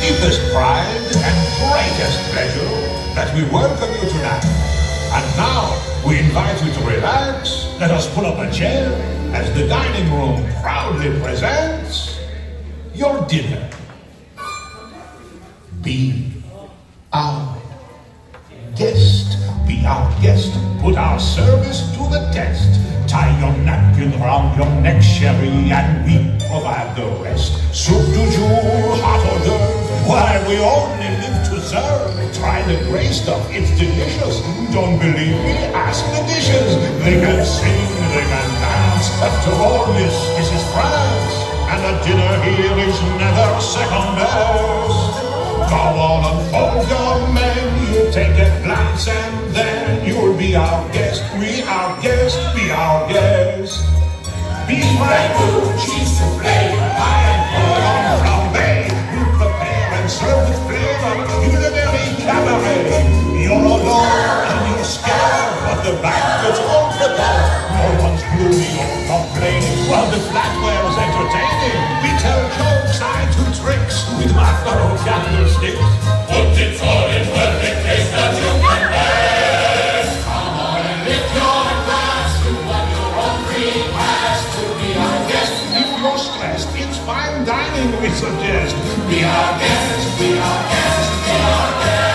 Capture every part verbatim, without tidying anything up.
deepest pride and greatest pleasure that we welcome you tonight. And now, we invite you to relax. Let us pull up a chair as the dining room proudly presents your dinner. Be our guest. Be our guest. Put our service to the test. Tie your napkin round your neck, sherry, and we provide the rest. Soup du jour, hot hors d'oeuvre, while we only live to serve. Try the gray stuff, it's delicious. Don't believe me? Ask the dishes. They can sing, they can dance. After all, this, this is France, and the dinner here is never second best. Go on and fold your menu, take a glance, and then you'll be our guest. We our guest, be our guest. Beef ragout, cheese soufflé, pie and bouillon flambé. We prepare and serve with flavor, culinary cabaret. You're alone and you're scared, but the banquet's all prepared. No one's gloomy or complaining, while the flatware's entertaining. We tell jokes, I do tricks with my fellow candlesticks. Put it all in perfect taste that you can bear. Come on and lift your glass to what your own cream has to be our guest. If you're stressed, it's fine dining we suggest. Be our guest, be our guest, be our guest.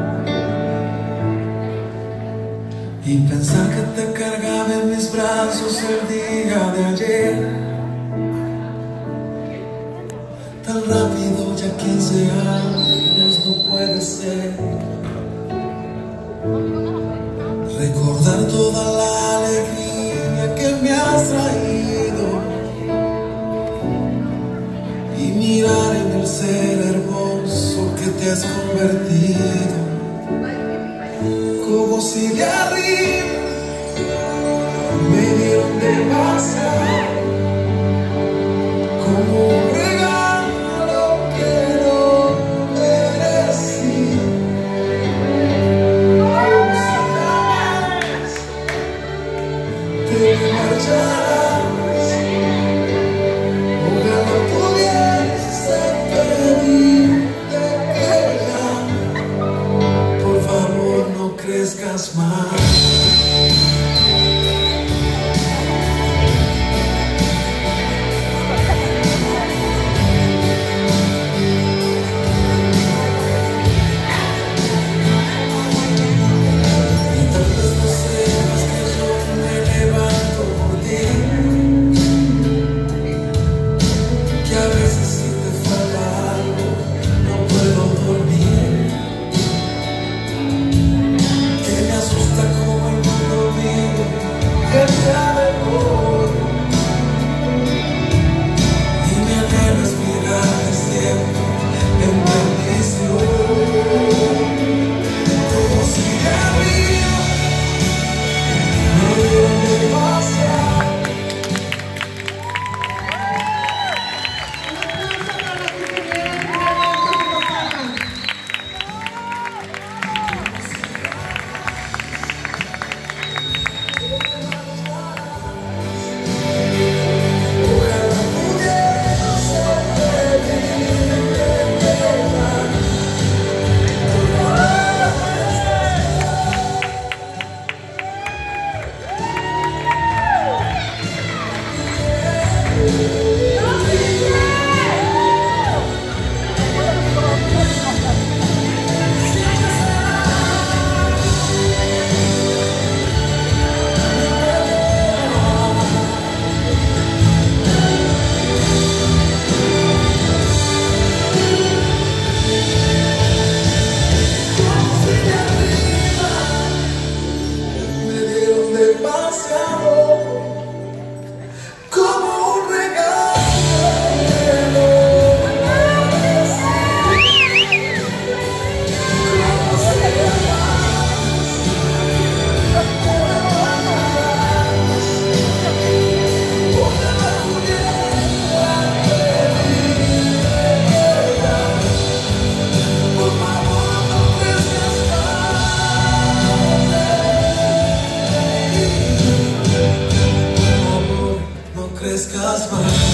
Y pensar que te cargaba en mis brazos es el día de ayer, tan rápido, ya quince años no puede ser. Recordar toda la alegría que me has traído y mirar en el ser hermoso que te has convertido, como si de arriba me dieron demasiado, como un regalo que no merecí, como si jamás te marcharas. Ojalá pudiese pedirte que ya, por favor, no crezcas más. Crezcas más.